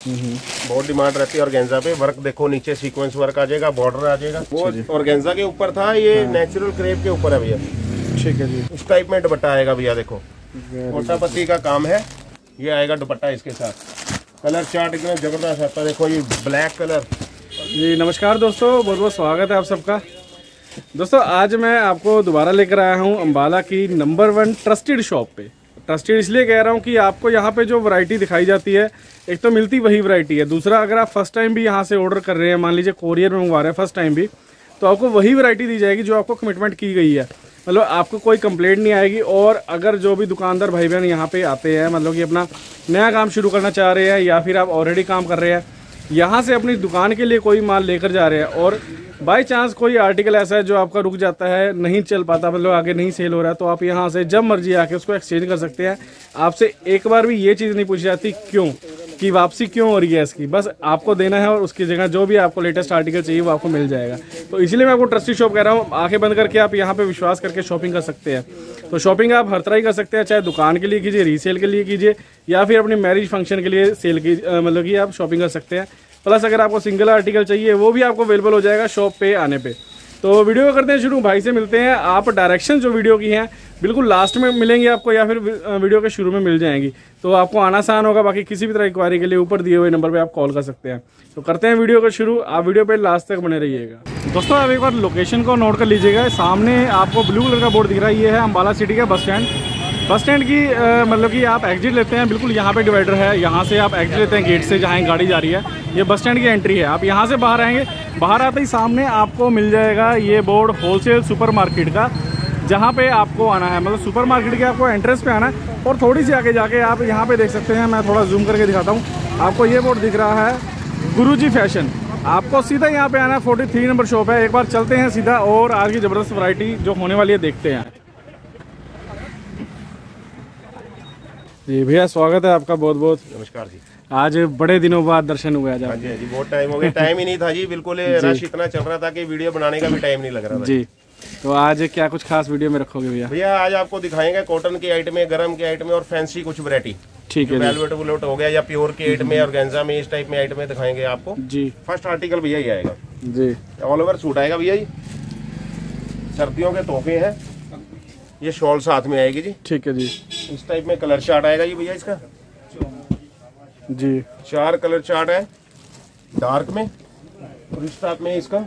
बहुत डिमांड रहती है ऑर्गेन्जा पे। वर्क देखो, नीचे सीक्वेंस वर्क आ जाएगा, बॉर्डर आ जाएगा। वो ऑर्गेन्जा के ऊपर था, ये नेचुरल क्रेप के ऊपर है भैया। ठीक है जी। इस टाइप में दुपट्टा आएगा भैया, देखो मोटा पत्ती का काम है। ये आएगा दुपट्टा इसके साथ। कलर चार्ट इतना जबरदस्त आता है, देखो ये ब्लैक कलर। जी नमस्कार दोस्तों, बहुत बहुत स्वागत है आप सबका। दोस्तों आज मैं आपको दोबारा लेकर आया हूँ अम्बाला की नंबर 1 ट्रस्टेड शॉप पे। ट्रस्टेड इसलिए कह रहा हूँ कि आपको यहाँ पे जो वैरायटी दिखाई जाती है, एक तो मिलती वही वैरायटी है, दूसरा अगर आप फर्स्ट टाइम भी यहाँ से ऑर्डर कर रहे हैं, मान लीजिए कोरियर में मंगवा रहे हैं फर्स्ट टाइम भी, तो आपको वही वैरायटी दी जाएगी जो आपको कमिटमेंट की गई है। मतलब आपको कोई कंप्लेंट नहीं आएगी। और अगर जो भी दुकानदार भाई बहन यहाँ पे आते हैं, मतलब कि अपना नया काम शुरू करना चाह रहे हैं या फिर आप ऑलरेडी काम कर रहे हैं, यहाँ से अपनी दुकान के लिए कोई माल लेकर जा रहे हैं और बाय चांस कोई आर्टिकल ऐसा है जो आपका रुक जाता है, नहीं चल पाता, मतलब आगे नहीं सेल हो रहा है, तो आप यहाँ से जब मर्जी आके उसको एक्सचेंज कर सकते हैं। आपसे एक बार भी ये चीज़ नहीं पूछी जाती क्यों, कि वापसी क्यों हो रही है इसकी, बस आपको देना है और उसकी जगह जो भी आपको लेटेस्ट आर्टिकल चाहिए वो आपको मिल जाएगा। तो इसलिए मैं आपको ट्रस्टेड शॉप कह रहा हूँ, आंखें बंद करके आप यहाँ पे विश्वास करके शॉपिंग कर सकते हैं। तो शॉपिंग आप हर तरह ही कर सकते हैं, चाहे दुकान के लिए कीजिए, रीसेल के लिए कीजिए, या फिर अपनी मैरिज फंक्शन के लिए सेल की मतलब कि आप शॉपिंग कर सकते हैं। प्लस अगर आपको सिंगल आर्टिकल चाहिए वो भी आपको अवेलेबल हो जाएगा शॉप पे आने पे। तो वीडियो करते हैं शुरू, भाई से मिलते हैं। आप डायरेक्शन जो वीडियो की हैं बिल्कुल लास्ट में मिलेंगी आपको, या फिर वीडियो के शुरू में मिल जाएंगी, तो आपको आना आसान होगा। बाकी किसी भी तरह इंक्वायरी के लिए ऊपर दिए हुए नंबर पे आप कॉल कर सकते हैं। तो करते हैं वीडियो का शुरू, आप वीडियो पे लास्ट तक बने रहिएगा। दोस्तों आप एक बार लोकेशन को नोट कर लीजिएगा। सामने आपको ब्लू कलर का बोर्ड दिख रहा है, ये है अम्बाला सिटी का बस स्टैंड। बस स्टैंड की मतलब कि आप एग्जिट लेते हैं, बिल्कुल यहाँ पे डिवाइडर है, यहाँ से आप एग्जिट लेते हैं गेट से जहाँ गाड़ी जा रही है। ये बस स्टैंड की एंट्री है। आप यहाँ से बाहर आएंगे, बाहर आते ही सामने आपको मिल जाएगा ये बोर्ड होलसेल सुपर मार्केट का, जहाँ पे आपको आना है। मतलब सुपर मार्केट के आपको एंट्रेंस पे आना है और थोड़ी सी आगे जाके आप यहाँ पे देख सकते हैं, मैं थोड़ा जूम करके दिखाता हूँ आपको। ये बोर्ड दिख रहा है गुरुजी फैशन। आपको सीधा यहाँ पे आना है, 43 नंबर शॉप है। एक बार चलते हैं सीधा और आज की ज़बरदस्त वैरायटी जो होने वाली है देखते हैं। जी भैया स्वागत है आपका, बहुत बहुत नमस्कार जी। आज बड़े दिनों बाद दर्शन हुए आज। हाँ जी बहुत टाइम हो गया, टाइम ही नहीं था जी, बिल्कुल रश इतना चल रहा था कि वीडियो बनाने का भी टाइम नहीं लग रहा था जी। तो आज क्या कुछ खास वीडियो में रखोगे भैया? भैया आज आपको दिखाएंगे कॉटन के आइटम में, गरम के आइटम में और फैंसी कुछ वैरायटी। ठीक है, वेलवेट वुलेट हो गया या प्योर के आइटम में, ऑर्गेन्जा में, इस टाइप में आइटम में दिखाएंगे आपको जी। फर्स्ट आर्टिकल भैया ये आएगा जी, ऑल ओवर सूट आएगा भैया जी, सर्दियों के तोहफे हैं। ये शॉल साथ में आएगी जी। ठीक है जी। इस टाइप में कलर चार्ट आएगा जी भैया इसका जी। 4 कलर चार्ट है डार्क में, और इस टाइप में इसका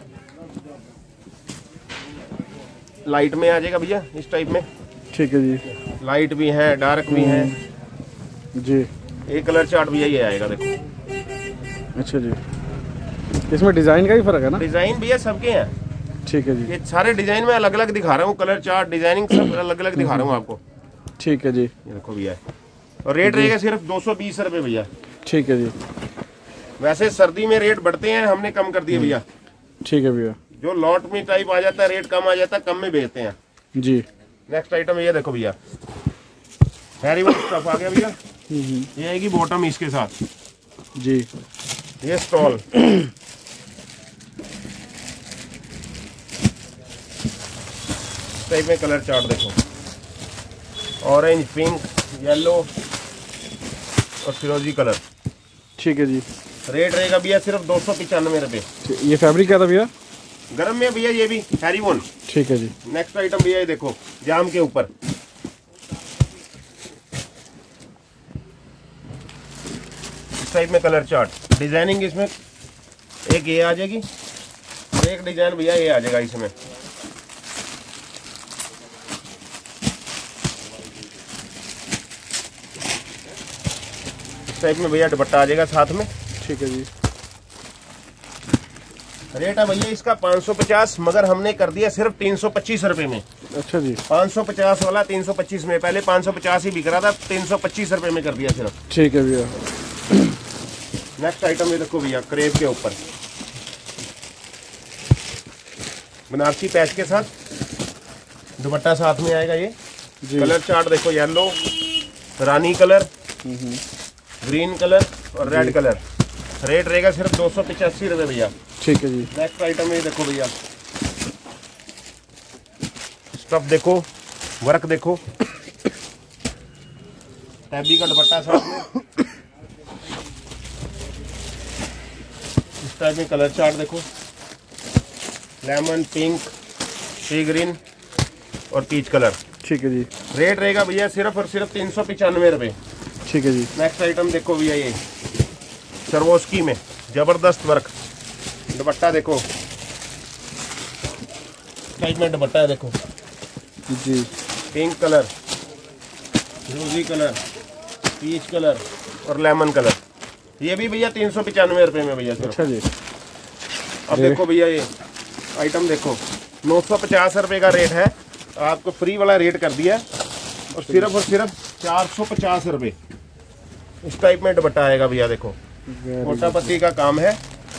लाइट में आ जाएगा भैया इस टाइप में। ठीक है जी। लाइट भी है, डार्क भी है जी। एक कलर चार्ट भैया ये आएगा, देखो। अच्छा जी, इसमें डिजाइन का ही फर्क है ना? डिजाइन भैया सबके हैं। ठीक है जी। ये सारे डिजाइन में अलग अलग दिखा रहा हूँ, कलर चार्ट डिजाइनिंग सब अलग अलग दिखा रहा हूँ आपको। ठीक है जी। ये देखो भैया, और रेट रहेगा सिर्फ 220 रुपए भैया। ठीक है जी। वैसे सर्दी में रेट बढ़ते हैं, हमने कम कर दिए भैया। ठीक है भैया। जो लॉट में टाइप आ जाता है रेट कम आ जाता है, कम में बेचते हैं जी। नेक्स्ट आइटम ये देखो भैया, हैरी वर्क स्टफ आ गया भैया। ये आएगी बॉटम इसके साथ जी। ये स्टॉल टाइप में कलर चार्ट देखो, ऑरेंज, पिंक, येलो और फिरोजी कलर। ठीक है जी। रेट रहेगा भैया सिर्फ 295 रुपए। ये फैब्रिक क्या था भैया? गरम में भैया ये भी हैरी वन। ठीक है जी। नेक्स्ट आइटम भैया ये देखो, जाम के ऊपर इस टाइप में कलर चार्ट, डिजाइनिंग इसमें एक ये आ जाएगी और एक डिजाइन भैया ये आ जाएगा इसमें। इस टाइप में भैया दुपट्टा आ जाएगा साथ में। ठीक है जी। रेट है भैया इसका 550, मगर हमने कर दिया सिर्फ 325 रुपए में। अच्छा जी। 550 वाला 325 में, पहले 550 ही बिक रहा था, 325 रुपए में कर दिया सिर्फ। ठीक है भैया। नेक्स्ट आइटम ये देखो भैया, क्रेप के ऊपर बनारसी पैच के साथ दुपट्टा साथ में आएगा ये जी। कलर चार्ट देखो, येलो, रानी कलर, ग्रीन कलर और रेड कलर। रेट रहेगा सिर्फ 285 रुपए भैया। ठीक है जी। नेक्स्ट आइटम ये देखो भैया, स्टफ देखो, वर्क देखो, टैबी का दुपट्टा साथ में, टाइप में कलर चार्ट देखो, लेमन, पिंक, सी ग्रीन और पीच कलर। ठीक है जी। रेट रहेगा भैया सिर्फ और सिर्फ 395 रुपये। ठीक है जी। नेक्स्ट आइटम देखो भैया, ये सर्वोस्की में जबरदस्त वर्क, दुपट्टा देखो, टाइप में दुपट्टा है देखो जी, pink colour, rosy colour, peach colour और लेमन कलर। ये भी भैया 395 रुपये में भैया। अच्छा जी। अब देखो भैया ये आइटम देखो, 950 रुपये का रेट है, आपको फ्री वाला रेट कर दिया और सिर्फ 450 रुपये इस टाइप में दुपट्टा आएगा भैया। देखो मोटा पत्ती का काम है,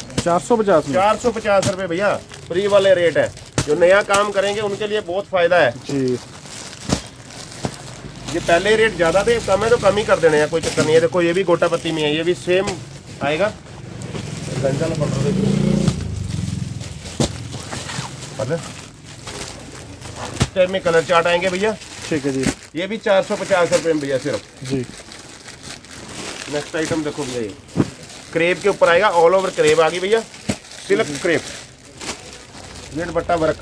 450 रुपये भैया, फ्री वाले रेट है। जो नया काम करेंगे उनके लिए बहुत फायदा है जी। ये पहले रेट ज्यादा थे, कम है तो कम ही कर देने हैं, कोई चक्कर नहीं है। देखो ये भी गोटा पत्ती में है, ये भी सेम आएगा। टाइप में कलर चार्ट आएंगे भैया। ठीक है जी। ये भी 450 रुपये में भैया सिर्फ जी। नेक्स्ट आइटम देखो भैया, ये क्रेप के ऊपर आएगा, ऑल ओवर क्रेप आ गई भैया, सिल्क क्रेप, ये दुपट्टा वर्क।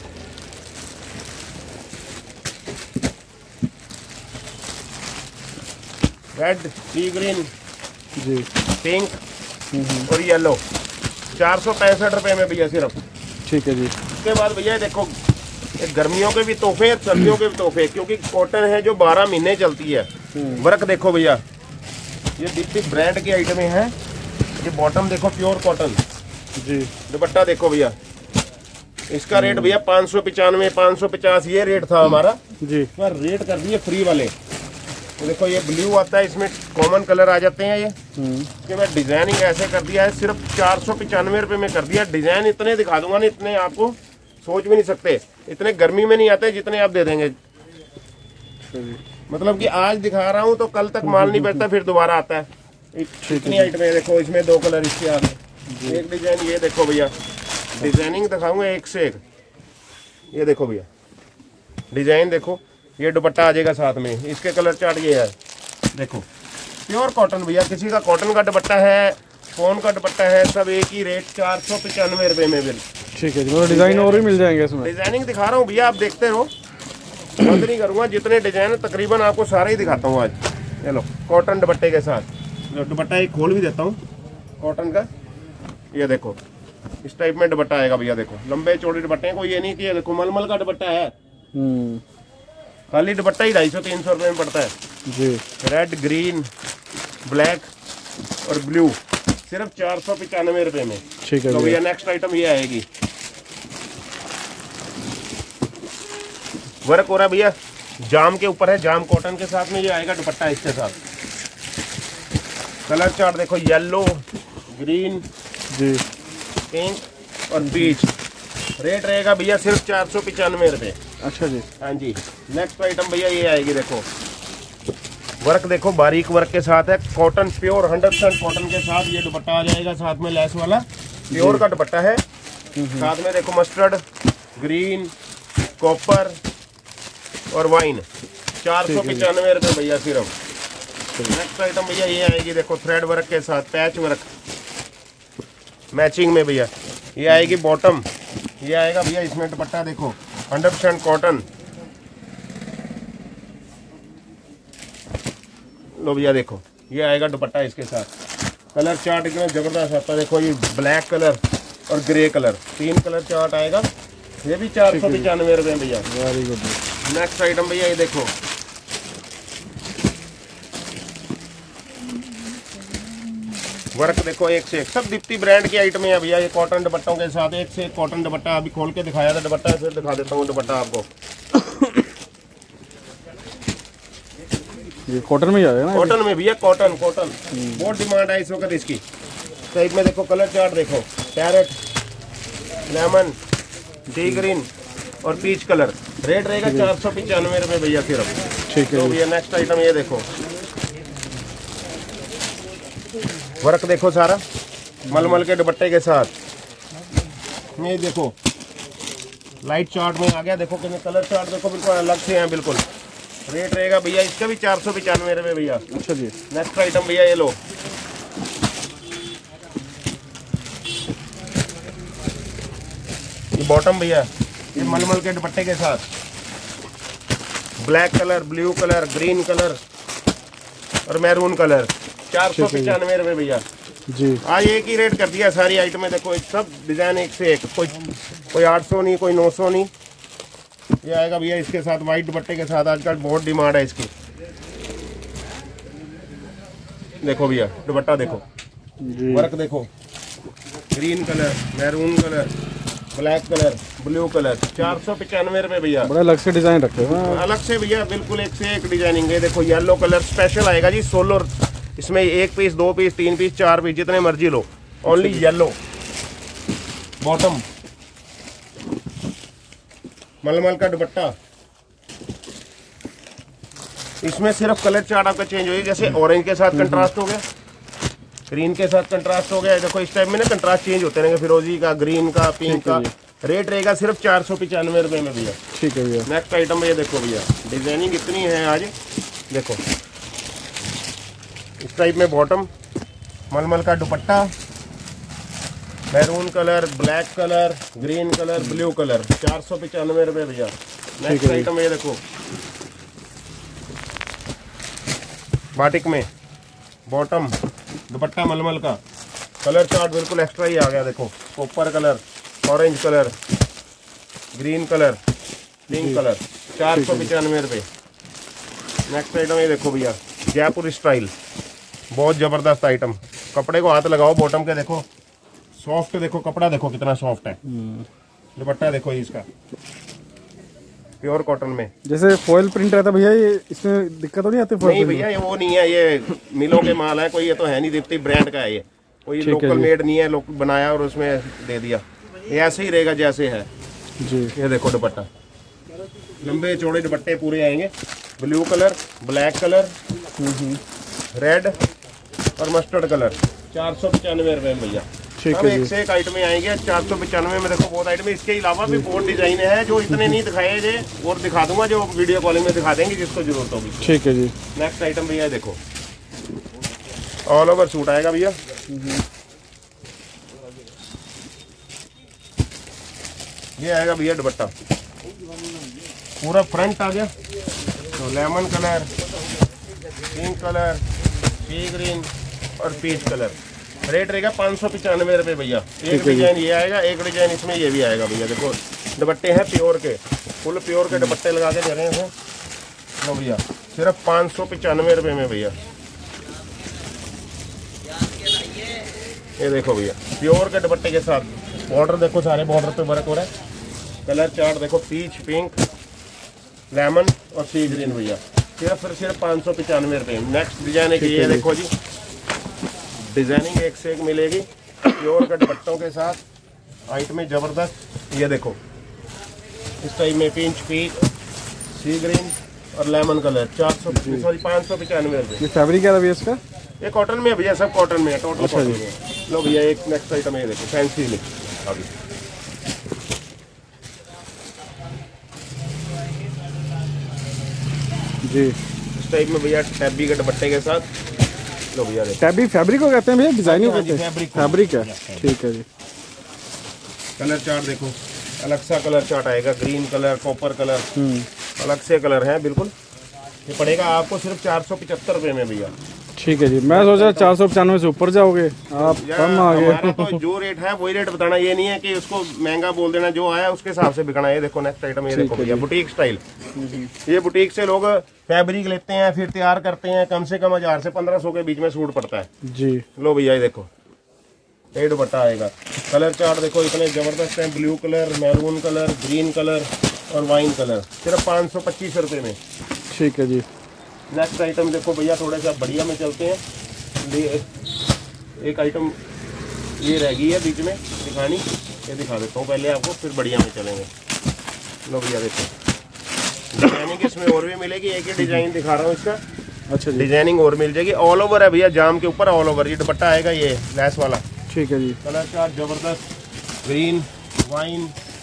रेड, सी ग्रीन जी, पिंक और येलो, 465 रुपये में भैया सिर्फ। ठीक है जी। उसके बाद भैया देखो, ये गर्मियों के भी तोहफे, सर्दियों के भी तोहफे, क्योंकि कॉटन है जो 12 महीने चलती है। वर्क देखो भैया, ये दीप्ति ब्रांड की आइटमें हैं। ये बॉटम देखो प्योर कॉटन जी, दुपट्टा देखो भैया, इसका रेट भैया 595, 550 ये रेट था हमारा जी, पर रेट कर दिए फ्री वाले। तो देखो ये ब्लू आता है, इसमें कॉमन कलर आ जाते हैं। ये इसके मैं डिजाइनिंग ऐसे कर दिया है, सिर्फ 495 रुपये में कर दिया। डिजाइन इतने दिखा दूंगा ना, इतने आपको सोच भी नहीं सकते, इतने गर्मी में नहीं आते जितने आप दे देंगे। मतलब कि आज दिखा रहा हूँ तो कल तक माल नहीं बचता, फिर दोबारा आता है। इतनी आइटमें देखो, इसमें 2 कलर इसके आगे, एक डिजाइन ये देखो भैया, डिजाइनिंग दिखाऊंगा एक से एक। ये देखो भैया डिजाइन देखो, ये दुपट्टा आ जाएगा साथ में, इसके कलर चार्ट ये है देखो, प्योर कॉटन भैया। किसी का कॉटन का दुपट्टा है, फोन का दुपट्टा है, सब एक ही रेट 495 रुपये में बिल। ठीक है जी। मतलब डिजाइन और भी मिल जाएंगे इसमें। डिजाइनिंग दिखा रहा हूँ भैया, आप देखते रहो, बंद नहीं करूँगा। जितने डिजाइन तकरीबन आपको सारे ही दिखाता हूँ आज। चलो कॉटन दुपट्टे के साथ, जो दुपट्टा एक खोल भी देता हूँ कॉटन का। ये देखो इस टाइप में दुपट्टा आएगा भैया। देखो लंबे चौड़े दुपट्टे हैं, कोई ये नहीं कि ये देखो मलमल का दुपट्टा है। खाली दुपट्टा ही 250-300 रुपये में पड़ता है जी। रेड, ग्रीन, ब्लैक और ब्लू, सिर्फ 495 रुपये में। ठीक है तो भैया नेक्स्ट आइटम ये आएगी, वर्क हो रहा है भैया, जाम के ऊपर है, जाम कॉटन के साथ में ये आएगा दुपट्टा इसके साथ। कलर चार्ट देखो, येलो, ग्रीन जी, पिंक और पीच। रेट रहेगा भैया सिर्फ 495 रुपये। अच्छा जी। हाँ जी। नेक्स्ट आइटम भैया ये आएगी, देखो वर्क देखो, बारीक वर्क के साथ है, कॉटन प्योर 100% कॉटन के साथ ये दुपट्टा आ जाएगा, साथ में लेस वाला प्योर का दुपट्टा है। साथ में देखो मस्टर्ड, ग्रीन, कॉपर और वाइन, 495 रुपये भैया सिर्फ। नेक्स्ट आइटम भैया ये आएगी, देखो थ्रेड वर्क के साथ, पैच वर्क मैचिंग में भैया। ये आएगी बॉटम, ये आएगा भैया इसमें दुपट्टा देखो 100% कॉटन। लो भैया देखो ये आएगा दुपट्टा इसके साथ। कलर चार्ट इतना जबरदस्त आता है, देखो ये ब्लैक कलर और ग्रे कलर, 3 कलर चार्ट आएगा। ये भी 495 रुपये भैया। Very good. नेक्स्ट आइटम भैया ये देखो, वर्क देखो एक से एक, सब दीप्ति ब्रांड की आइटम है भैया। ये कॉटन दुपट्टों के साथ एक से एक कॉटन दुपट्टा, अभी खोल के दिखाया था दुपट्टा, फिर दिखा देता हूँ दुपट्टा आपको। ये कॉटन में ही आएगा ना? कॉटन में भैया, कॉटन कॉटन बहुत डिमांड है इस वक्त इसकी। टाइप में देखो कलर चार्ट देखो, पैरेट, लेमन, सी ग्रीन और पीच कलर। रेट रहेगा 495 रुपये भैया सिर्फ। ठीक है तो भैया नेक्स्ट आइटम ये देखो, वर्क देखो सारा मलमल के दुपट्टे के साथ। ये देखो लाइट चार्ट में आ गया, देखो कितने कलर चार्ट देखो बिल्कुल अलग से हैं बिल्कुल। रेट रहेगा भैया इसका भी 495 रुपये भैया। अच्छा जी। नेक्स्ट आइटम भैया ये लो, ये बॉटम भैया, ये मलमल के दुपट्टे के साथ, black colour, blue colour, green colour और मैरून कलर, 495 रुपये भैया जी। आज एक ही रेट कर दिया सारी आइटमें। देखो सब डिजाइन एक से एक, कोई 800 नहीं, कोई 900 नहीं। ये आएगा भैया इसके साथ वाइट दुपट्टे के साथ, आजकल बहुत डिमांड है इसकी। देखो भैया दुपट्टा देखो, वर्क देखो, green colour, maroon colour, black colour, blue colour, 495 रुपये भैया। बड़ा अलग से डिजाइन रखे हैं, अलग से भैया, बिल्कुल एक से एक डिजाइनिंग है। देखो येलो कलर स्पेशल आएगा जी, 16, इसमें 1 पीस, 2 पीस, 3 पीस, 4 पीस, जितने मर्जी लो, ओनली येलो। बॉटम मलमल का दुपट्टा, इसमें सिर्फ कलर चार्ट आपका चेंज होगी। जैसे ऑरेंज के साथ कंट्रास्ट हो गया, ग्रीन के साथ कंट्रास्ट हो गया। देखो इस टाइप में ना कंट्रास्ट चेंज होते रहेंगे, फिरोजी का, ग्रीन का, पिंक का। रेट रहेगा सिर्फ 495 रुपये में भैया। ठीक है भैया। नेक्स्ट आइटम ये देखो भैया, डिजाइनिंग इतनी है आज, देखो इस टाइप में बॉटम, मलमल का दुपट्टा, maroon colour, black colour, green colour, blue colour, 495 रुपये भैया। नेक्स्ट आइटम ये देखो, बाटिक में बॉटम, दुपट्टा मलमल का, कलर चार्ट बिल्कुल एक्स्ट्रा ही आ गया। देखो copper colour, orange colour, green colour, pink colour, 495 रुपये। नेक्स्ट आइटम ये देखो भैया, जयपुर स्टाइल, बहुत ज़बरदस्त आइटम। कपड़े को हाथ लगाओ बॉटम के, देखो सॉफ्ट, देखो कपड़ा देखो कितना सॉफ्ट है। दुपट्टा देखो इसका, प्योर कॉटन में। जैसे फॉइल प्रिंट रहता भैया, ये इसमें दिक्कत तो नहीं आती? नहीं भैया ये वो नहीं है, ये मिलों के माल है, कोई ये तो है नहीं, दीप्ति ब्रांड का है ये, कोई लोकल मेड नहीं है, लोग बनाया और उसमें दे दिया। ये ऐसे ही रहेगा जैसे है जी। ये देखो दुपट्टा, लंबे चौड़े दुपट्टे पूरे आएंगे, blue colour, black colour, red और मस्टर्ड कलर, 495 रुपये में भैया। सब एक से एक आइटमें आएंगे 495 में। देखो बहुत आइटम, इसके अलावा भी बहुत डिजाइन है जो इतने नहीं दिखाए थे, और दिखा दूंगा जो वीडियो कॉलिंग में दिखा देंगे जिसको जरूरत होगी। ठीक है जी। नेक्स्ट आइटम भैया देखो, ऑल ओवर सूट आएगा भैया। ये आएगा भैया दुपट्टा, पूरा फ्रंट आ गया, तो lemon colour, pink colour, sea green और पीच कलर। रेट रहेगा 595 रुपये भैया। एक डिजाइन ये आएगा, एक डिजाइन इसमें ये भी आएगा भैया। देखो दुपट्टे हैं प्योर के, फुल प्योर के दुपट्टे लगा के दे रहे हैं तो भैया सिर्फ 595 रुपये में भैया। ये देखो भैया प्योर के दुपट्टे के साथ, बॉर्डर देखो सारे बॉर्डर पे वर्क हो रहा है। कलर चार्ट देखो, पीच, पिंक, लेमन और सी ग्रीन भैया, सिर्फ 595 रुपये। नेक्स्ट डिजाइन है ये देखो जी, डिजाइनिंग एक से एक मिलेगी, प्योर के दुपट्टों के साथ आइटमें जबरदस्त। ये देखो इस टाइप में पिंच, पीच, सी ग्रीन और लेमन कलर, 595 रुपये। ये फैब्रिक क्या है भैया इसका? ये कॉटन में है भैया, सब कॉटन में है, टोटल कॉटन में है। लो भैया एक नेक्स्ट आइटम है, ये देखो फैंसी में आगे जी, इस टाइप में भैया, टैबी के दुपट्टे के साथ। लो भैया देखो, टैबी फैब्रिक को कहते हैं भैया, डिजाइनिंग कहते हैं? फैब्रिक है, ठीक है जी। कलर चार्ट देखो, अलग सा कलर चार्ट आएगा, ग्रीन कलर, कॉपर कलर, अलग से कलर है बिल्कुल। ये पड़ेगा आपको सिर्फ 475 रुपये में भैया। ठीक है जी। मैं सोचा 495 से ऊपर जाओगे आप, कम आ गए। तो जो रेट है वही रेट बताना, ये नहीं है कि उसको महंगा बोल देना, जो आया उसके हिसाब से बिकना। ये देखो नेक्स्ट आइटम, ये देखो भैया बुटीक स्टाइल। ये बुटीक से लोग फैब्रिक लेते हैं, फिर तैयार करते हैं, कम से कम 1000 से 1500 के बीच में सूट पड़ता है जी। लो भैया ये देखो, ये दुपट्टा आएगा। कलर चार्ट देखो इतने जबरदस्त है, blue colour, maroon colour, green colour और वाइन कलर, सिर्फ 525 रुपये में। ठीक है जी। नेक्स्ट आइटम देखो भैया, थोड़ा सा बढ़िया में चलते हैं। एक आइटम ये रह गई है बीच में दिखानी, ये दिखा देता हूँ पहले आपको, फिर बढ़िया में चलेंगे। लो भैया देखो, डिजाइनिंग इसमें और भी मिलेगी, एक ही डिजाइन दिखा रहा हूँ इसका। अच्छा जी। डिजाइनिंग और मिल जाएगी, ऑल ओवर है भैया, जाम के ऊपर ऑल ओवर। ये दुपट्टा आएगा ये लेस वाला। ठीक है जी। कलर चार्ट जबरदस्त, ग्रीन, वाइन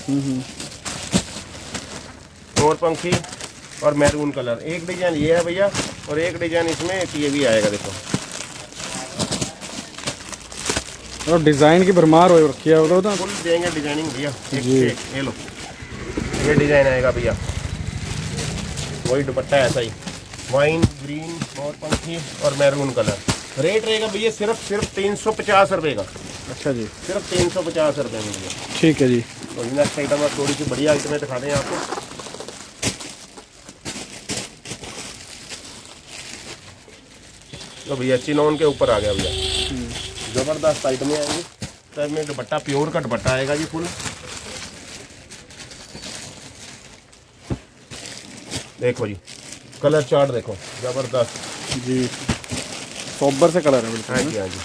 और पंखी और मैरून कलर। एक डिजाइन ये है भैया, और एक डिजाइन इसमें ये भी आएगा। देखो और डिजाइन की भरमार हो रखी है वो तो फुल देंगे डिजाइनिंग भैया। एक ये लो, ये डिजाइन आएगा भैया, वही दुपट्टा ऐसा ही, वाइन ग्रीन और पंखी और मैरून कलर। रेट रहेगा भैया सिर्फ 350 रुपये का। अच्छा जी, सिर्फ 350 रुपये में भैया। ठीक है जी। तो नेक्स्ट आइटम आप थोड़ी सी बढ़िया आइटमें दिखा दें आपको। तो भैया चिनोन के ऊपर आ गया भैया, जबरदस्त आइटमें आएंगी। सर में दुपट्टा प्योर का दुपट्टा आएगा जी फुल। देखो जी कलर चार्ट देखो, जबरदस्त जी, सोबर से कलर है बिल्कुल। हाँ जी हाँ जी,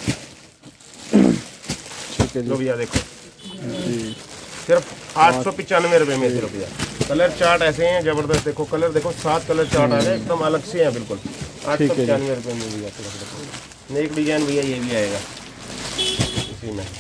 ठीक है जी। जो भैया देखो जी, सिर्फ 895 रुपये में सिर्फ भैया। कलर चार्ट ऐसे हैं जबरदस्त, देखो कलर देखो, 7 कलर चार्ट आ गए एकदम अलग से हैं बिल्कुल। 895 रुपये में भैया। नेक डिजाइन भैया ये भी आएगा इसी में।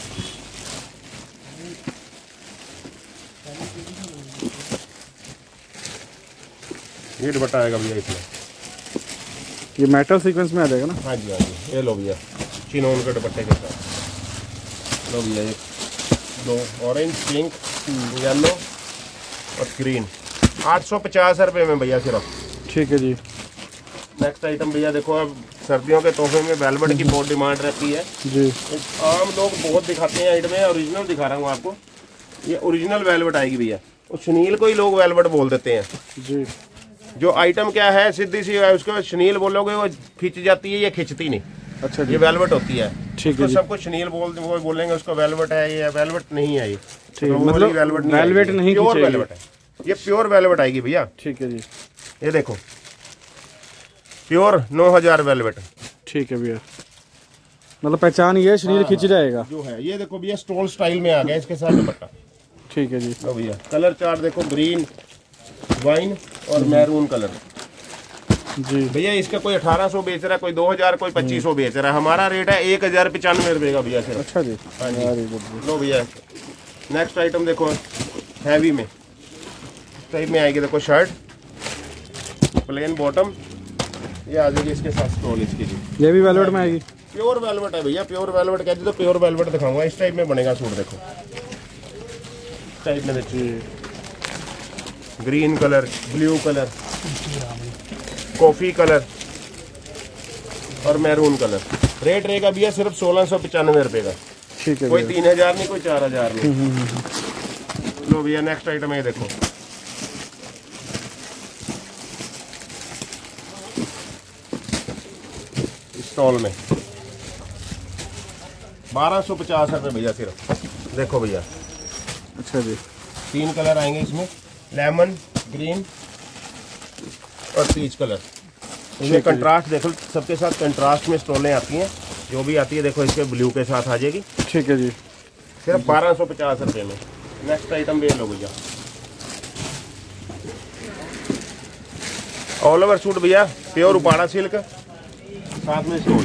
ये दुपट्टा आएगा भैया इसमें, ये मेटल सीक्वेंस में आ जाएगा ना। हाँ जी हाँ जी, ये लो भैया चिनोन के दुपट्टे के साथ। लो भैया ये दो, ऑरेंज पिंक येलो और ग्रीन, 850 रुपये में भैया सिर्फ। ठीक है जी। नेक्स्ट आइटम भैया देखो, अब सर्दियों के तोहफे में वेलवेट की बहुत डिमांड रहती है जी। आम लोग बहुत दिखाते हैं आइटम में, ओरिजिनल दिखा रहा हूँ आपको। ये ओरिजिनल वेलवेट आएगी भैया, और शनील को ही लोग वेलवेट बोल देते हैं जी। जो आइटम क्या है, सीधी सी है, उसको शनील बोलोगे वो खिंच जाती है, ये खिंचती नहीं। अच्छा जी, ये वेलवेट होती है। ठीक है जी। सब कुछ शनील वो बोलेंगे उसको वेलवेट है, ये वेलवेट नहीं है। ये ठीक है, मतलब वेलवेट नहीं, प्योर वेलवेट है, ये प्योर वेलवेट आएगी भैया। ठीक है जी। ये देखो प्योर 9000 वेलवेट। ठीक है भैया, मतलब पहचान ये शरीर खिंच जाएगा जो है। ये देखो भैया स्टोल स्टाइल में आ गया इसके साथ दुपट्टा। ठीक है जी। तो भैया कलर चार्ट देखो, ग्रीन वाइन और मैरून कलर जी। भैया। इसका कोई 1800 बेच रहा है, कोई 2000, कोई 2500 बेच रहा है। हमारा रेट है 1095 रुपये का भैया सिर्फ। अच्छा जी, हाँ जी। लो भैया नेक्स्ट आइटम देखो, हैवी में इस टाइप में आएगी। देखो शर्ट प्लेन बॉटम, ये आ जाएगी इसके साथ स्टोल इसकी जी। ये भी वेलवेट में आएगी। प्योर वेलवेट है भैया, प्योर वेलवेट कहते तो प्योर वेलवेट दिखाऊंगा। इस टाइप में बनेगा सूट देखो, इस टाइप में देखिए, green colour, blue colour, coffee colour और मैरून कलर। रेट रहेगा भैया सिर्फ 1695 रुपये का। ठीक है, कोई 3000 नहीं, कोई 4000 नहीं। लो भैया नेक्स्ट आइटम है, देखो स्टॉल में 1250 रुपये भैया सिर्फ। देखो भैया, अच्छा जी। 3 कलर आएंगे इसमें, लेमन, ग्रीन और पीच कलर। इसमें कंट्रास्ट देखो, सबके साथ कंट्रास्ट में स्टॉलें आती हैं, जो भी आती है देखो इसके ब्लू के साथ आ जाएगी। ठीक है जी, सिर्फ 1250 रुपये में। नेक्स्ट आइटम भी लो भैया, ऑल ओवर सूट भैया, प्योर उपाड़ा सिल्क, साथ में स्टोल।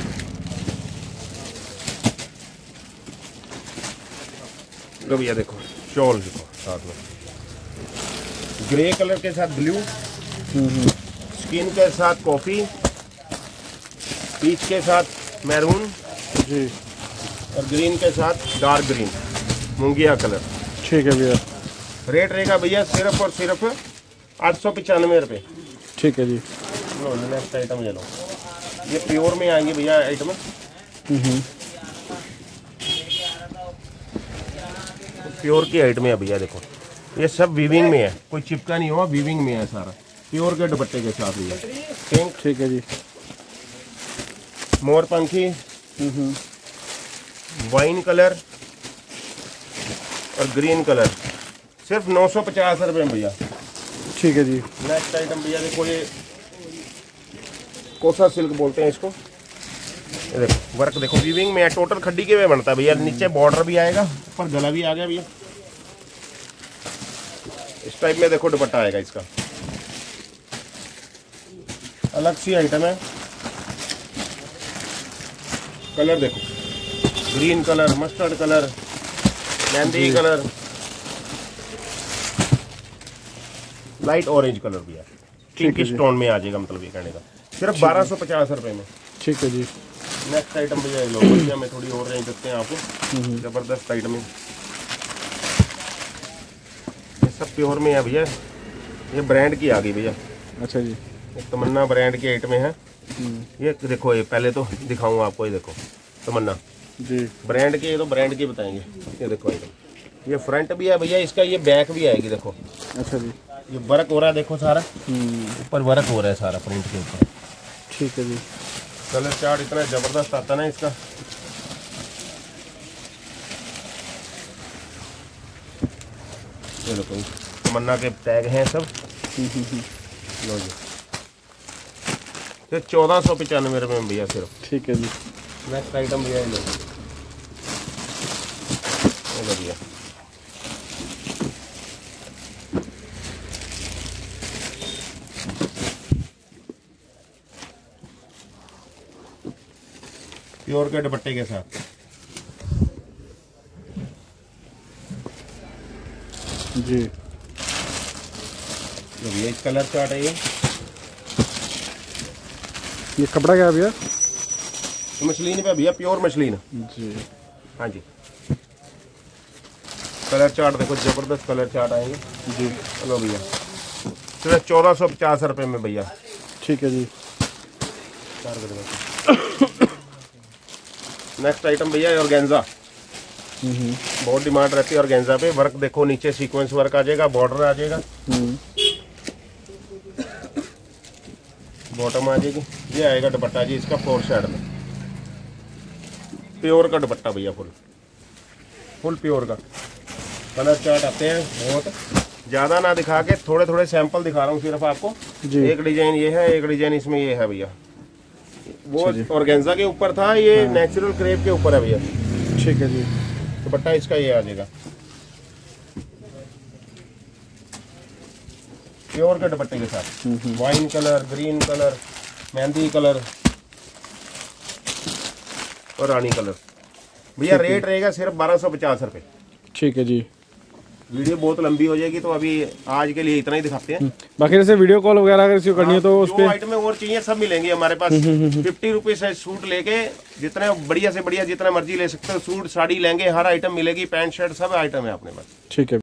लो भैया देखो शॉल देखो साथ में, ग्रे कलर के साथ ब्लू, स्किन के साथ कॉफी, पीच के साथ मैरून जी, और ग्रीन के साथ डार्क ग्रीन मूंगिया कलर। ठीक है भैया। रेट रहेगा भैया सिर्फ और सिर्फ 895 रुपये। ठीक है जी। लो नेक्स्ट आइटम ये लो, ये प्योर में आएंगे भैया आइटम। प्योर की आइटम है भैया, देखो ये सब वीविंग में है, कोई चिपका नहीं हुआ, वीविंग में है सारा, प्योर के दुपट्टे के साथ भैया। पिंक, ठीक है जी। मोर पंखी, वाइन कलर और ग्रीन कलर, सिर्फ 950 रुपये में भैया। ठीक है जी। नेक्स्ट आइटम भैया देखो, ये कोसा सिल्क बोलते हैं इसको। ये देखो वर्क देखो, वीविंग में है, टोटल खड्डी के में बनता है भैया। नीचे बॉर्डर भी आएगा, ऊपर गला भी आ गया भैया। इस टाइप में देखो दुपट्टा आएगा इसका, अलग सी आइटम है। कलर देखो, ग्रीन कलर, मस्टर्ड कलर, मेहंदी कलर, लाइट ऑरेंज कलर भी है, पिंक स्टोन में आ जाएगा, मतलब ये कहने का। सिर्फ 1250 रुपये में। ठीक है जी। नेक्स्ट आइटम भैया लो, भैया मैं थोड़ी और रेंज देते हैं आपको। जबरदस्त आइटम है, ये सब प्योर में है भैया। ये ब्रांड की आ गई भैया। अच्छा जी, ये तमन्ना ब्रांड की आइटम है। ये देखो, ये पहले तो दिखाऊंगा आपको, ये देखो तमन्ना जी ब्रांड की, ये तो ब्रांड की बताएंगे। ये देखो आइटम, ये फ्रंट भी है भैया इसका, ये बैक भी आएगी देखो। अच्छा जी, ये वर्क हो रहा है देखो सारा, ऊपर वर्क हो रहा है सारा प्रिंट के ऊपर। ठीक है जी। कलर चार्ट इतना जबरदस्त आता ना इसका। ये देखो तमन्ना के टैग हैं सब। लो जी, ये 1495 रुपये में भैया सिर्फ। ठीक है जी। नेक्स्ट आइटम भैया ये लो, ये लो भैया। प्योर के दुपट्टे के साथ। जी भैया इस कलर चार्ट है ये कपड़ा क्या है भैया? मछलीन पे भैया, प्योर मछलीन। जी हाँ जी, कलर चार्ट देखो, जबरदस्त कलर चार्ट आएंगे जी। चलो भैया, सिर्फ 1450 रुपये में भैया। ठीक है जी। नेक्स्ट आइटम भैया ऑर्गेन्जा। बहुत डिमांड रहती है ऑर्गेन्जा पे। वर्क देखो, नीचे सीक्वेंस वर्क आ जाएगा, बॉर्डर आ जाएगा, बॉटम आ जाएगी। ये आएगा दुपट्टा जी इसका 4 शेड में, प्योर का दुपट्टा भैया, फुल प्योर का। कलर चार्ट आते हैं बहुत, ज़्यादा ना दिखा के थोड़े थोड़े सैंपल दिखा रहा हूँ सिर्फ आपको जी। एक डिजाइन ये है, एक डिजाइन इसमें ये है भैया। वो ऑर्गेन्जा के ऊपर था, ये नेचुरल क्रेप के ऊपर है भैया। ठीक है जी। दुपट्टा इसका ये आ जाएगा, प्योर के दुपट्टे के साथ। वाइन कलर, ग्रीन कलर, मेहंदी कलर और रानी कलर भैया। रेट रहेगा सिर्फ 1250 रुपये। ठीक है जी। वीडियो बहुत लंबी हो जाएगी, तो अभी आज के लिए इतना ही दिखाते हैं। बाकी जैसे वीडियो कॉल वगैरह अगर किसी को करनी है तो उस पे आइटमें और चाहिए सब मिलेंगे हमारे पास। 50 रुपीज से सूट लेके जितने बढ़िया से बढ़िया जितना मर्जी ले सकते हो, सूट साड़ी लहंगे हर आइटम मिलेगी, पैंट शर्ट सब आइटम है अपने पास। ठीक है।